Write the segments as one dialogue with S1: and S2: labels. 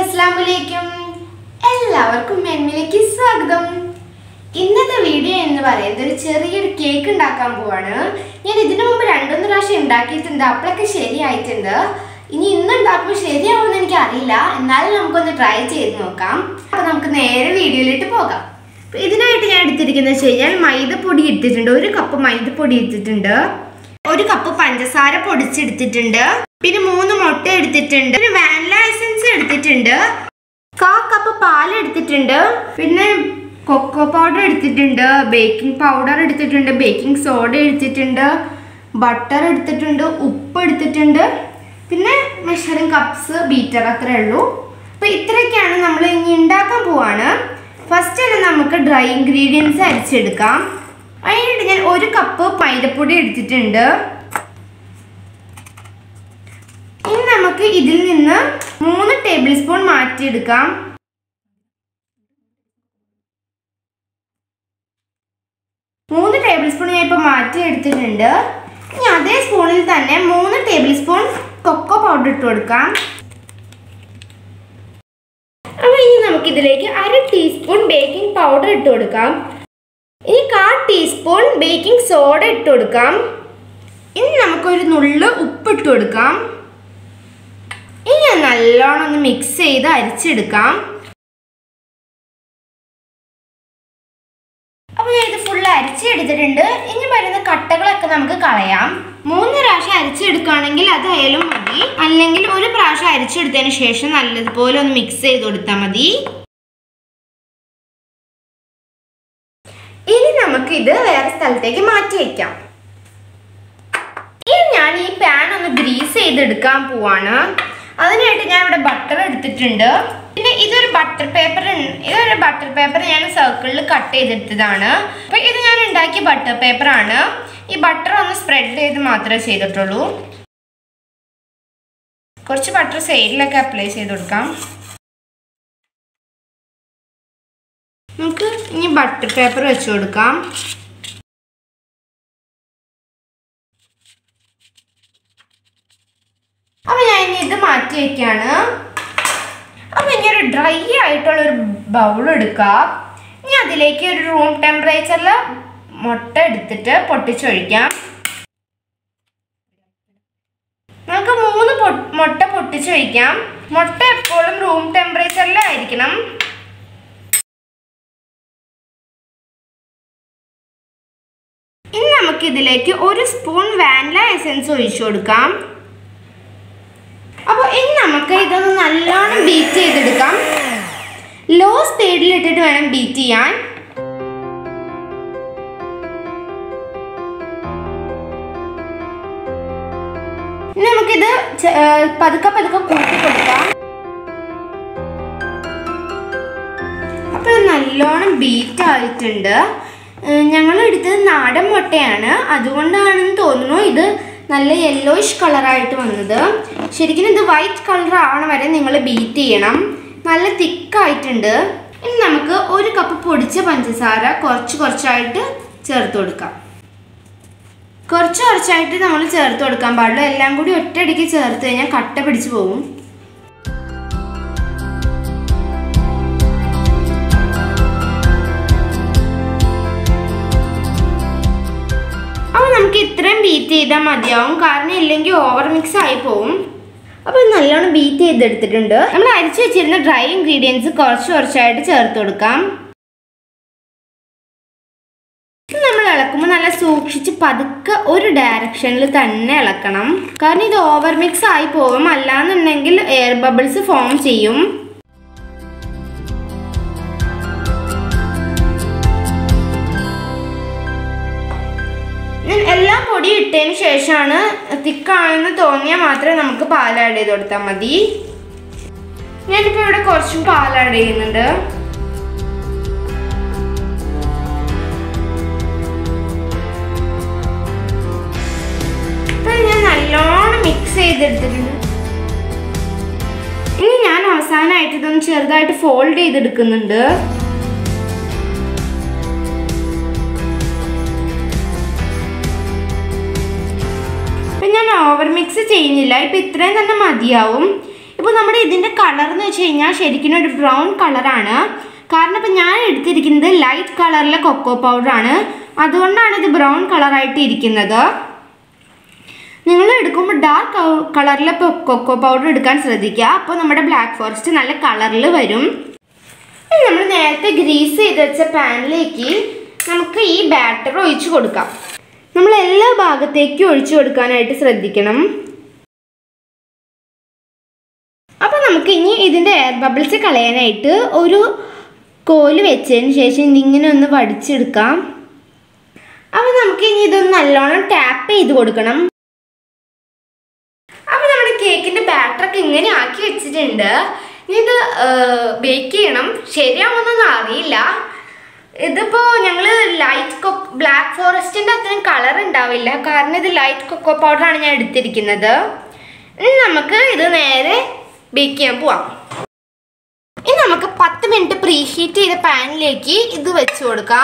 S1: അസ്സലാമുഅലൈക്കും എല്ലാവർക്കും മെനുവിലേക്ക് സ്വാഗതം. ഇന്നത്തെ വീഡിയോ എന്ന് പറയുന്നത് ഒരു ചെറിയൊരു കേക്ക് ഉണ്ടാക്കാൻ പോവാണ്. ഞാൻ ഇതിനു മുമ്പ് 2-3 പ്രാവശ്യം ഉണ്ടാക്കിയിട്ടുണ്ട്, അപ്പോഴൊക്കെ ശരിയായിട്ടുണ്ട്. ഇനി ഇന്ന് ഉണ്ടാക്കുമ്പോൾ ശരിയാവുമെന്ന് എനിക്ക് അറിയില്ല, എന്നാലും നമുക്കൊന്ന് ട്രൈ ചെയ്ത് നോക്കാം. അപ്പോൾ നമുക്ക് നേരെ വീഡിയോയിലേക്ക് പോകാം. ഇതിനായിട്ട് ഞാൻ എടുത്തിരിക്കുന്നത് വെച്ച് കഴിഞ്ഞാൽ മൈദപ്പൊടി എടുത്തിട്ടുണ്ട്, 1 കപ്പ് മൈദപ്പൊടി എടുത്തിട്ടുണ്ട്, 1 കപ്പ് പഞ്ചസാര പൊടിച്ചെടുത്തിട്ടുണ്ട്, പിന്നെ 3 മുട്ട എടുത്തിട്ടുണ്ട്, പിന്നെ വാനില എസൻസ് എടുത്തിട്ടുണ്ട്, 1/4 കപ്പ് പാൽ എടുത്തിട്ടുണ്ട്, പിന്നെ കൊക്കോ പൗഡർ എടുത്തിട്ടുണ്ട്, ബേക്കിംഗ് പൗഡർ എടുത്തിട്ടുണ്ട്, ബേക്കിംഗ് സോഡ എടുത്തിട്ടുണ്ട്, ബട്ടർ എടുത്തിട്ടുണ്ട്, ഉപ്പ് എടുത്തിട്ടുണ്ട്, പിന്നെ മെഷറിംഗ് കപ്സ്, ബീറ്റർ, അത്രേ ഉള്ളൂ. അപ്പോൾ ഇത്രയൊക്കെയാണ് നമ്മൾ ഇനി ഉണ്ടാക്കാൻ പോവാണ്. ഫസ്റ്റ് തന്നെ നമുക്ക് ഡ്രൈ ഇൻഗ്രീഡിയൻസ് അരിച്ചെടുക്കാം. അതിനായിട്ട് ഞാൻ 1 കപ്പ് മൈദപ്പൊടി എടുത്തിട്ടുണ്ട്. ഇനി നമുക്ക് ഇതിൽ നിന്ന് 3 ടേബിൾ സ്പൂൺ മാറ്റിയെടുക്കാം. മൂന്ന് ടേബിൾ സ്പൂൺ ഞാൻ ഇപ്പോൾ മാറ്റിയെടുത്തിട്ടുണ്ട്. ഇനി അതേ സ്പൂണിൽ തന്നെ 3 ടേബിൾ സ്പൂൺ കൊക്കോ പൗഡർ ഇട്ട് കൊടുക്കാം. അപ്പോൾ ഇനി നമുക്കിതിലേക്ക് 1/2 ടീസ്പൂൺ ബേക്കിംഗ് പൗഡർ ഇട്ട് കൊടുക്കാം. ഇനി 1/4 ടീസ്പൂൺ ബേക്കിംഗ് സോഡ ഇട്ട് കൊടുക്കാം. ഇനി നമുക്കൊരു നുള്ള് ഉപ്പ് ഇട്ട് കൊടുക്കാം. ഇനി നല്ലോണം ഒന്ന് മിക്സ് ചെയ്ത് അരിച്ചെടുക്കാം. അപ്പോൾ ഞാൻ ഇത് ഫുള്ള് അരിച്ചെടുത്തിട്ടുണ്ട്. ഇനി വരുന്ന കട്ടകളൊക്കെ നമുക്ക് കളയാം. 3 പ്രാവശ്യം അരിച്ചെടുക്കുകയാണെങ്കിൽ അതായാലും മതി, അല്ലെങ്കിൽ 1 പ്രാവശ്യം അരിച്ചെടുത്തതിന് ശേഷം നല്ലതുപോലെ ഒന്ന് മിക്സ് ചെയ്ത് കൊടുത്താൽ മതി. ഇനി നമുക്കിത് വേറെ സ്ഥലത്തേക്ക് മാറ്റി വയ്ക്കാം. ഇനി ഞാൻ ഈ പാൻ ഒന്ന് ഗ്രീസ് ചെയ്തെടുക്കാൻ പോവാണ്. അതിനായിട്ട് ഞാൻ ഇവിടെ ബട്ടർ എടുത്തിട്ടുണ്ട്. പിന്നെ ഇതൊരു ബട്ടർ പേപ്പർ ഞാൻ സർക്കിളിൽ കട്ട് ചെയ്തെടുത്തതാണ്. അപ്പോൾ ഇത് ഞാൻ ഉണ്ടാക്കിയ ബട്ടർ പേപ്പറാണ്. ഈ ബട്ടർ ഒന്ന് സ്പ്രെഡ് ചെയ്ത് മാത്രമേ ചെയ്തിട്ടുള്ളൂ. കുറച്ച് ബട്ടർ സൈഡിലൊക്കെ അപ്ലൈ ചെയ്ത് കൊടുക്കാം. നമുക്ക് ഇനി ബട്ടർ പേപ്പർ വെച്ച് കൊടുക്കാം. അപ്പോൾ ഞാൻ ഇനി ഇത് മാറ്റി വയ്ക്കുകയാണ്. അപ്പോൾ ഇനി ഒരു ഡ്രൈ ആയിട്ടുള്ളൊരു ബൗൾ എടുക്കുക. ഇനി അതിലേക്ക് ഒരു റൂം ടെമ്പറേച്ചറിൽ മുട്ട എടുത്തിട്ട് പൊട്ടിച്ചൊഴിക്കാം. നമുക്ക് 3 മുട്ട പൊട്ടിച്ചൊഴിക്കാം. മുട്ട എപ്പോഴും റൂം ടെമ്പറേച്ചറിലായിരിക്കണം. ഇനി നമുക്കിതിലേക്ക് 1 സ്പൂൺ വാനില എസൻസ് ഒഴിച്ചു കൊടുക്കാം. അപ്പോൾ ഇനി നമുക്ക് ഇതൊന്ന് നല്ലോണം ബീറ്റ് ചെയ്തെടുക്കാം. ലോ സ്പീഡിൽ ഇട്ടിട്ട് വേണം ബീറ്റ് ചെയ്യാൻ. നമുക്കിത് പതുക്കെ കൂട്ടി കൊടുക്കാം. അപ്പോൾ നല്ലോണം ബീറ്റ് ആയിട്ടുണ്ട്. ഞങ്ങൾ എടുത്തത് നാടൻ മുട്ടയാണ്, അതുകൊണ്ടാണെന്ന് തോന്നുന്നു ഇത് നല്ല യെല്ലോയിഷ് കളറായിട്ട് വന്നത്. ശരിക്കും ഇത് വൈറ്റ് കളർ ആവണ വരെ നിങ്ങൾ ബീറ്റ് ചെയ്യണം. നല്ല തിക്കായിട്ടുണ്ട്. ഇനി നമുക്ക് 1 കപ്പ് പൊടിച്ച പഞ്ചസാര കുറച്ചായിട്ട് ചേർത്ത് കൊടുക്കാം. കുറച്ചായിട്ട് നമ്മൾ ചേർത്ത് കൊടുക്കാൻ പാടില്ല. എല്ലാം കൂടി ഒറ്റയടിക്ക് ചേർത്ത് കഴിഞ്ഞാൽ കട്ട പിടിച്ച് പോകും. നമുക്ക് ഇത്രയും ബീറ്റ് ചെയ്താൽ മതിയാവും, കാരണം ഇല്ലെങ്കിൽ ഓവർ മിക്സ് ആയി പോവും. അപ്പോൾ നല്ലോണം ബീറ്റ് ചെയ്തെടുത്തിട്ടുണ്ട്. നമ്മൾ അരിച്ചു വെച്ചിരുന്ന ഡ്രൈ ഇൻഗ്രീഡിയൻസ് കുറച്ചായിട്ട് ചേർത്ത് കൊടുക്കാം. നമ്മൾ ഇളക്കുമ്പോൾ നല്ല സൂക്ഷിച്ച് പതുക്കെ ഒരു ഡയറക്ഷനിൽ തന്നെ ഇളക്കണം, കാരണം ഇത് ഓവർ മിക്സ് ആയി പോകും. അല്ലാന്നുണ്ടെങ്കിൽ എയർ ബബിൾസ് ഫോം ചെയ്യും. എല്ലാം പൊടി ഇട്ടതിന് ശേഷമാണ് തിക്കാണെന്ന് തോന്നിയാൽ മാത്രമേ നമുക്ക് പാൽ ആഡ് ചെയ്ത് കൊടുത്താൽ മതി. ഞാനിപ്പോൾ ഇവിടെ കുറച്ചും പാൽ ആഡ് ചെയ്യുന്നുണ്ട്. ഞാൻ നല്ലോണം മിക്സ് ചെയ്തെടുത്തിട്ടുണ്ട്. ഇനി ഞാൻ അവസാനമായിട്ട് ഇതൊന്ന് ചെറുതായിട്ട് ഫോൾഡ് ചെയ്തെടുക്കുന്നുണ്ട്. ഞാൻ ഓവർ മിക്സ് ചെയ്യുന്നില്ല. ഇപ്പം ഇത്രയും തന്നെ മതിയാവും. ഇപ്പോൾ നമ്മുടെ ഇതിൻ്റെ കളർ എന്ന് വെച്ച് കഴിഞ്ഞാൽ ശരിക്കും ഒരു ബ്രൗൺ കളറാണ്. കാരണം ഇപ്പം ഞാൻ എടുത്തിരിക്കുന്നത് ലൈറ്റ് കളറിലെ കൊക്കോ പൗഡറാണ്, അതുകൊണ്ടാണ് ഇത് ബ്രൗൺ കളറായിട്ട് ഇരിക്കുന്നത്. നിങ്ങൾ എടുക്കുമ്പോൾ ഡാർക്ക് കളറിലെ കൊക്കോ പൗഡർ എടുക്കാൻ ശ്രദ്ധിക്കുക. അപ്പോൾ നമ്മുടെ ബ്ലാക്ക് ഫോറസ്റ്റ് നല്ല കളറിൽ വരും. നമ്മൾ നേരത്തെ ഗ്രീസ് ചെയ്ത് വെച്ച പാനിലേക്ക് നമുക്ക് ഈ ബാറ്റർ ഒഴിച്ചു കൊടുക്കാം. നമ്മൾ എല്ലാ ഭാഗത്തേക്കും ഒഴിച്ചു കൊടുക്കാനായിട്ട് ശ്രദ്ധിക്കണം. അപ്പോൾ നമുക്ക് ഇനി ഇതിൻ്റെ എയർ ബബിൾസ് കളയാനായിട്ട് ഒരു കോല് വെച്ചതിന് ശേഷം ഇതിങ്ങനെ ഒന്ന് വടിച്ചെടുക്കാം. അപ്പോൾ നമുക്ക് ഇനി ഇതൊന്ന് നല്ലോണം ടാപ്പ് ചെയ്ത് കൊടുക്കണം. അപ്പോൾ നമ്മുടെ കേക്കിൻ്റെ ബാറ്ററൊക്കെ ഇങ്ങനെ ആക്കി വെച്ചിട്ടുണ്ട്. ഇത് ബേക്ക് ചെയ്യണം. ശരിയാവുമെന്നൊന്നും അറിയില്ല. ഇതിപ്പോൾ ഞങ്ങൾ ബ്ലാക്ക് ഫോറസ്റ്റിൻ്റെ അത്രയും കളർ ഉണ്ടാവില്ല, കാരണം ഇത് ലൈറ്റ് കൊക്കോ പൗഡറാണ് ഞാൻ എടുത്തിരിക്കുന്നത്. ഇനി നമുക്ക് ഇത് നേരെ ബേക്ക് ചെയ്യാൻ പോവാം. ഇനി നമുക്ക് 10 മിനിറ്റ് പ്രീ ഹീറ്റ് ചെയ്ത പാനിലേക്ക് ഇത് വെച്ച് കൊടുക്കാം.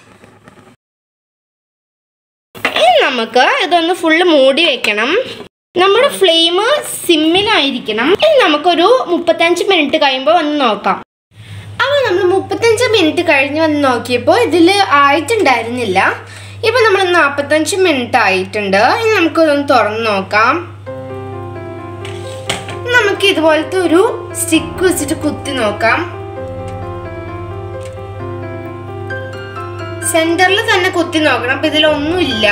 S1: ഇനി നമുക്ക് ഇതൊന്ന് ഫുള്ള് മൂടി വെക്കണം. നമ്മുടെ ഫ്ലെയിം സിമ്മിലായിരിക്കണം. ഇനി നമുക്കൊരു 35 മിനിറ്റ് കഴിയുമ്പോൾ വന്ന് നോക്കാം. അപ്പോൾ നമ്മൾ 35 മിനിറ്റ് കഴിഞ്ഞ് വന്ന് നോക്കിയപ്പോൾ ഇതിൽ ആയിട്ടുണ്ടായിരുന്നില്ല. ഇപ്പോൾ നമ്മൾ 45 മിനിറ്റ് ആയിട്ടുണ്ട്. ഇനി നമുക്കിതൊന്ന് തുറന്ന് നോക്കാം. നമുക്ക് ഇതുപോലത്തെ ഒരു സ്റ്റിക്ക് വെച്ചിട്ട് കുത്തി നോക്കാം. സെന്ററിൽ തന്നെ കുത്തി നോക്കണം. അപ്പൊ ഇതിലൊന്നുമില്ല.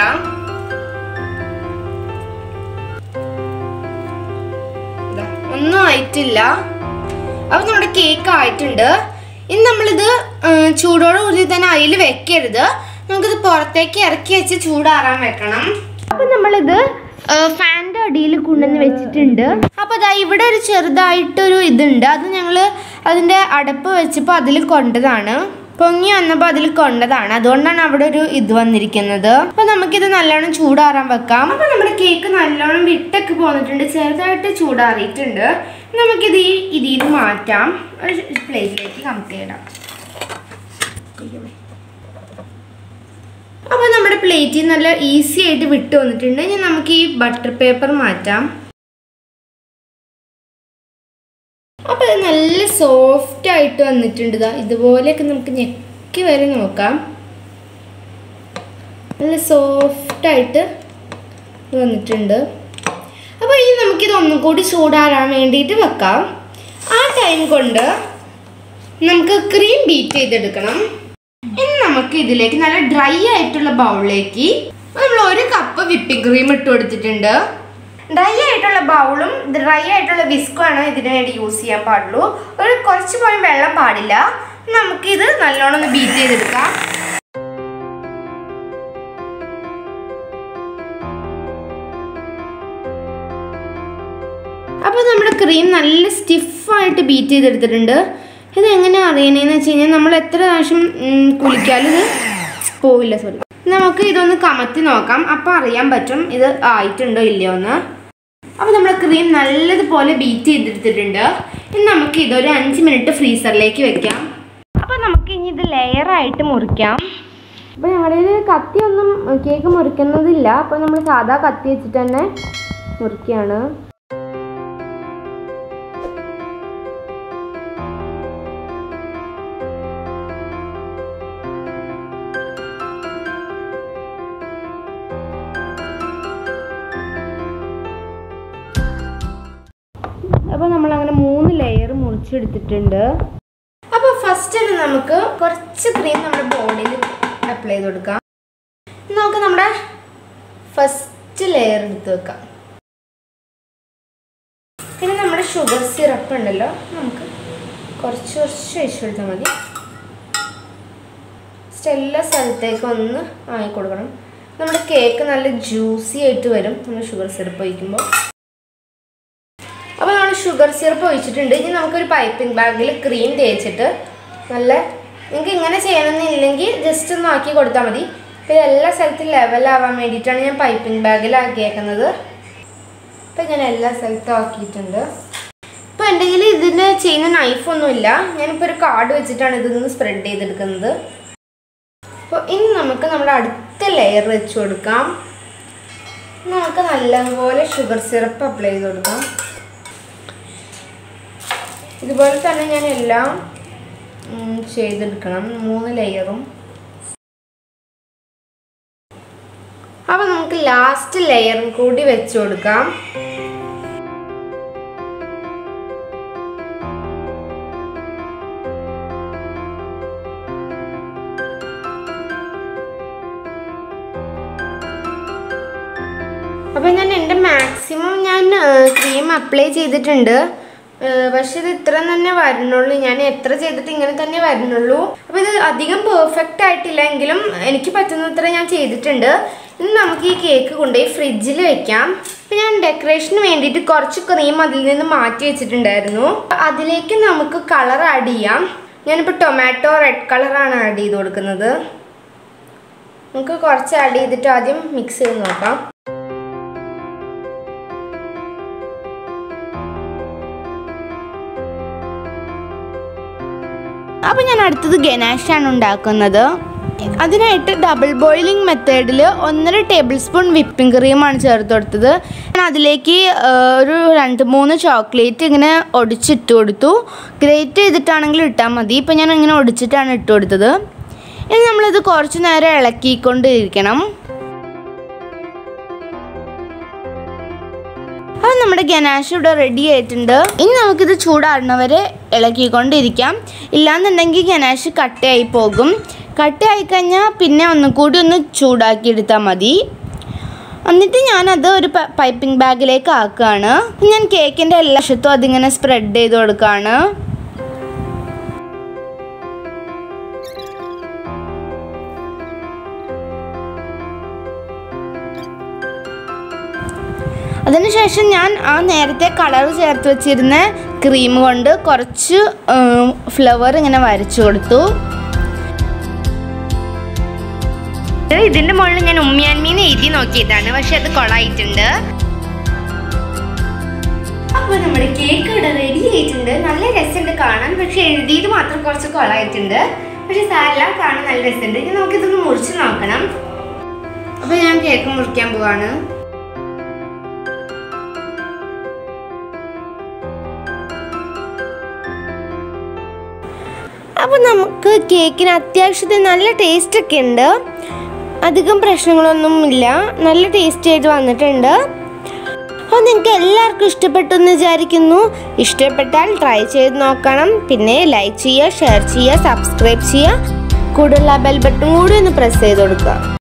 S1: ഒന്നും ആയിട്ടില്ല. അപ്പൊ നമ്മുടെ കേക്ക് ആയിട്ടുണ്ട്. ഇനി നമ്മളിത് ചൂടോട് കൂടി തന്നെ അതിൽ വെക്കരുത്. നമുക്കിത് പുറത്തേക്ക് ഇറക്കി വെച്ച് ചൂടാറാൻ വെക്കണം. അപ്പൊ നമ്മളിത് ഫാനിൻ്റെ അടിയിൽ കൊണ്ടുവന്ന് വെച്ചിട്ടുണ്ട്. അപ്പോൾ അതാ ഇവിടെ ഒരു ചെറുതായിട്ടൊരു ഇതുണ്ട്. അത് ഞങ്ങൾ അതിൻ്റെ അടപ്പ് വെച്ചപ്പോൾ അതിൽ കൊണ്ടതാണ്. പൊങ്ങി വന്നപ്പോൾ അതിൽ കൊണ്ടതാണ്. അതുകൊണ്ടാണ് അവിടെ ഒരു ഇത് വന്നിരിക്കുന്നത്. അപ്പോൾ നമുക്കിത് നല്ലോണം ചൂടാറാൻ വെക്കാം. അപ്പോൾ നമ്മുടെ കേക്ക് നല്ലോണം വിട്ടൊക്കെ പോന്നിട്ടുണ്ട്. ചെറുതായിട്ട് ചൂടാറിയിട്ടുണ്ട്. നമുക്കിത് ഇതിൽ നിന്ന് മാറ്റാം. ഒരു പ്ലേറ്റിലേക്ക് കമത്തി ഇടാം. അപ്പോൾ നമ്മുടെ പ്ലേറ്റിൽ നല്ല ഈസി ആയിട്ട് വിട്ട് വന്നിട്ടുണ്ട്. ഇനി നമുക്ക് ഈ ബട്ടർ പേപ്പർ മാറ്റാം. അപ്പോൾ ഇത് നല്ല സോഫ്റ്റ് ആയിട്ട് വന്നിട്ടുണ്ട്. ഇതുപോലെയൊക്കെ നമുക്ക് ഞെക്കി വരെ നോക്കാം. നല്ല സോഫ്റ്റായിട്ട് വന്നിട്ടുണ്ട്. അപ്പോൾ ഇനി നമുക്കിത് ഒന്നും കൂടി ചൂടാറാൻ വേണ്ടിയിട്ട് വെക്കാം. ആ ടൈം കൊണ്ട് നമുക്ക് ക്രീം ബീറ്റ് ചെയ്തെടുക്കണം. ഇനി നമുക്ക് ഇതിലേക്ക് നല്ല ഡ്രൈ ആയിട്ടുള്ള ബൗളിലേക്ക് നമ്മൾ 1 കപ്പ് വിപ്പിംഗ് ക്രീം ഇട്ട് കൊടുത്തിട്ടുണ്ട്. ഡ്രൈ ആയിട്ടുള്ള ബൗളും ഡ്രൈ ആയിട്ടുള്ള വിസ്കുമാണ് ഇതിനു വേണ്ടി യൂസ് ചെയ്യാൻ പാടുള്ളൂ. കുറച്ച് പോലും വെള്ളം പാടില്ല. നമുക്കിത് നല്ലോണം ഒന്ന് ബീറ്റ് ചെയ്തെടുക്കാം. അപ്പോൾ നമ്മുടെ ക്രീം നല്ല സ്റ്റിഫായിട്ട് ബീറ്റ് ചെയ്തെടുത്തിട്ടുണ്ട്. ഇത് എങ്ങനെയാണ് അറിയണേന്ന് വെച്ച് കഴിഞ്ഞാൽ നമ്മൾ എത്ര പ്രാവശ്യം കുളിക്കാലും ഇത് പോവില്ല. നമുക്ക് ഇതൊന്ന് കമത്തി നോക്കാം. അപ്പോൾ അറിയാൻ പറ്റും ഇത് ആയിട്ടുണ്ടോ ഇല്ലയോ എന്ന്. അപ്പോൾ നമ്മുടെ ക്രീം നല്ലതുപോലെ ബീറ്റ് ചെയ്തെടുത്തിട്ടുണ്ട്. ഇനി നമുക്ക് ഇതൊരു 5 മിനിറ്റ് ഫ്രീസറിലേക്ക് വെക്കാം. അപ്പോൾ നമുക്ക് ഇനി ഇത് ലെയറായിട്ട് മുറിക്കാം. അപ്പോൾ ഞങ്ങളുടെ കത്തിയൊന്നും കേക്ക് മുറിക്കുന്നതില്ല. അപ്പോൾ നമ്മൾ സാധാ കത്തി വെച്ചിട്ട് തന്നെ മുറിക്കുകയാണ്. അപ്പോൾ നമ്മളങ്ങനെ 3 ലെയർ മുറിച്ചെടുത്തിട്ടുണ്ട്. അപ്പോൾ ഫസ്റ്റ് തന്നെ നമുക്ക് കുറച്ച് ക്രീം നമ്മുടെ ബോഡിയിൽ അപ്ലൈ ചെയ്ത് കൊടുക്കാം. നമുക്ക് നമ്മുടെ ഫസ്റ്റ് ലെയർ എടുത്ത് വെക്കാം. പിന്നെ നമ്മുടെ ഷുഗർ സിറപ്പ് ഉണ്ടല്ലോ, നമുക്ക് കുറച്ച് ഒഴിച്ചു കൊടുത്താൽ മതി. എല്ലാ സ്ഥലത്തേക്കും ഒന്ന് ആയി കൊടുക്കണം. നമ്മുടെ കേക്ക് നല്ല ജ്യൂസി ആയിട്ട് വരും നമ്മൾ ഷുഗർ സിറപ്പ് ഒഴിക്കുമ്പോൾ. അപ്പോൾ നമ്മൾ ഷുഗർ സിറപ്പ് ഒഴിച്ചിട്ടുണ്ട്. ഇനി നമുക്കൊരു പൈപ്പിംഗ് ബാഗിൽ ക്രീം തേച്ചിട്ട് നിങ്ങൾക്ക് ഇങ്ങനെ ചെയ്യണമെന്നില്ലെങ്കിൽ ജസ്റ്റ് ഒന്ന് ആക്കി കൊടുത്താൽ മതി. അപ്പോൾ എല്ലാ സ്ഥലത്തും ലെവലാവാൻ വേണ്ടിയിട്ടാണ് ഞാൻ പൈപ്പിംഗ് ബാഗിലാക്കിയേക്കുന്നത്. അപ്പോൾ ഞാൻ എല്ലാ സ്ഥലത്തും ആക്കിയിട്ടുണ്ട്. ഇപ്പോൾ എൻ്റെ കയ്യിൽ ഇതിന് ചെയ്യുന്ന നൈഫൊന്നുമില്ല. ഞാനിപ്പോൾ ഒരു കാർഡ് വെച്ചിട്ടാണ് ഇതൊന്ന് സ്പ്രെഡ് ചെയ്തെടുക്കുന്നത്. അപ്പോൾ ഇനി നമുക്ക് നമ്മുടെ അടുത്ത ലെയർ വെച്ച് കൊടുക്കാം. നമുക്ക് നല്ലപോലെ ഷുഗർ സിറപ്പ് അപ്ലൈ ചെയ്ത് കൊടുക്കാം. ഇതുപോലെ തന്നെ ഞാൻ എല്ലാം ചെയ്തെടുക്കണം, 3 ലെയറും. അപ്പോൾ നമുക്ക് ലാസ്റ്റ് ലെയറും കൂടി വെച്ച് കൊടുക്കാം. അപ്പോൾ ഞാൻ എൻ്റെ മാക്സിമം ക്രീം അപ്ലൈ ചെയ്തിട്ടുണ്ട്. പക്ഷെ ഇത് ഇത്ര തന്നെ വരുന്നുള്ളൂ. ഞാൻ എത്ര ചെയ്തിട്ട് ഇങ്ങനെ തന്നെ വരുന്നുള്ളൂ. അപ്പോൾ ഇത് അധികം പെർഫെക്റ്റ് ആയിട്ടില്ല എങ്കിലും എനിക്ക് പറ്റുന്നത്ര ഞാൻ ചെയ്തിട്ടുണ്ട്. ഇനി നമുക്ക് ഈ കേക്ക് കൊണ്ടുപോയി ഫ്രിഡ്ജിൽ വെക്കാം. അപ്പോൾ ഞാൻ ഡെക്കറേഷന് വേണ്ടിയിട്ട് കുറച്ച് ക്രീം അതിൽ നിന്ന് മാറ്റി വെച്ചിട്ടുണ്ടായിരുന്നു. അതിലേക്ക് നമുക്ക് കളർ ആഡ് ചെയ്യാം. ഞാനിപ്പോൾ ടൊമാറ്റോ റെഡ് കളറാണ് ആഡ് ചെയ്ത് കൊടുക്കുന്നത്. നമുക്ക് കുറച്ച് ആഡ് ചെയ്തിട്ട് ആദ്യം മിക്സ് ചെയ്ത് നോക്കാം. അപ്പോൾ ഞാൻ അടുത്തത് ഗനാഷാണ് ഉണ്ടാക്കുന്നത്. അതിനായിട്ട് ഡബിൾ ബോയിലിംഗ് മെത്തേഡിൽ 1.5 ടേബിൾ സ്പൂൺ വിപ്പിംഗ് ക്രീമാണ് ചേർത്ത് കൊടുത്തത്. ഞാൻ അതിലേക്ക് ഒരു 2-3 ചോക്ലേറ്റ് ഇങ്ങനെ ഒടിച്ചിട്ട് കൊടുത്തു. ഗ്രേറ്റ് ചെയ്തിട്ടാണെങ്കിലും ഇട്ടാൽ മതി. ഇപ്പോൾ ഞാൻ ഇങ്ങനെ ഒടിച്ചിട്ടാണ് ഇട്ട് കൊടുത്തത്. ഇനി നമ്മളിത് കുറച്ച് നേരം ഇളക്കിക്കൊണ്ടിരിക്കണം. അപ്പോൾ നമ്മുടെ ഗനാഷ് ഇവിടെ റെഡി ആയിട്ടുണ്ട്. ഇനി നമുക്കിത് ചൂടാറുന്നവരെ ഇളക്കിക്കൊണ്ടിരിക്കാം. ഇല്ലാന്നുണ്ടെങ്കിൽ ഗനാഷ് കട്ടയായി പോകും. കട്ടയായി കഴിഞ്ഞാൽ പിന്നെ ഒന്നുകൂടി ഒന്ന് ചൂടാക്കിയെടുത്താൽ മതി. എന്നിട്ട് ഞാനത് ഒരു പൈപ്പിംഗ് ബാഗിലേക്ക് ആക്കുകയാണ്. ഞാൻ കേക്കിൻ്റെ എല്ലാ വശത്തും അതിങ്ങനെ സ്പ്രെഡ് ചെയ്ത് കൊടുക്കുകയാണ്. അതിനുശേഷം ഞാൻ നേരത്തെ കളർ ചേർത്ത് വെച്ചിരുന്ന ക്രീം കൊണ്ട് കുറച്ച് ഫ്ലവർ ഇങ്ങനെ വരച്ചു കൊടുത്തു. ഇതിൻ്റെ മുകളിൽ ഞാൻ ഉമ്മിയാൻമീന്ന് എഴുതി നോക്കിയതാണ്, പക്ഷെ അത് കൊളായിട്ടുണ്ട്. അപ്പോൾ നമ്മുടെ കേക്ക് ഇവിടെ റെഡി ആയിട്ടുണ്ട്. നല്ല രസമുണ്ട് കാണാൻ, പക്ഷെ എഴുതിയത് മാത്രം കുറച്ച് കൊളായിട്ടുണ്ട്. പക്ഷെ സാരെല്ലാം കാണാൻ നല്ല രസമുണ്ട്. ഇനി നമുക്കിതൊന്ന് മുറിച്ച് നോക്കണം. അപ്പോൾ ഞാൻ കേക്ക് മുറിക്കാൻ പോവാണ്. അപ്പോൾ നമുക്ക് കേക്കിന് അത്യാവശ്യത്തിന് നല്ല ടേസ്റ്റൊക്കെ ഉണ്ട്. അധികം പ്രശ്നങ്ങളൊന്നുമില്ല. നല്ല ടേസ്റ്റ് ആയിട്ട് വന്നിട്ടുണ്ട്. അപ്പോൾ നിങ്ങൾക്ക് എല്ലാവർക്കും ഇഷ്ടപ്പെട്ടു എന്ന് വിചാരിക്കുന്നു. ഇഷ്ടപ്പെട്ടാൽ ട്രൈ ചെയ്ത് നോക്കണം. പിന്നെ ലൈക്ക് ചെയ്യുക, ഷെയർ ചെയ്യുക, സബ്സ്ക്രൈബ് ചെയ്യുക. കൂടുതൽ ബെൽ ബട്ടൺ കൂടി ഒന്ന് പ്രസ് ചെയ്ത് കൊടുക്കുക.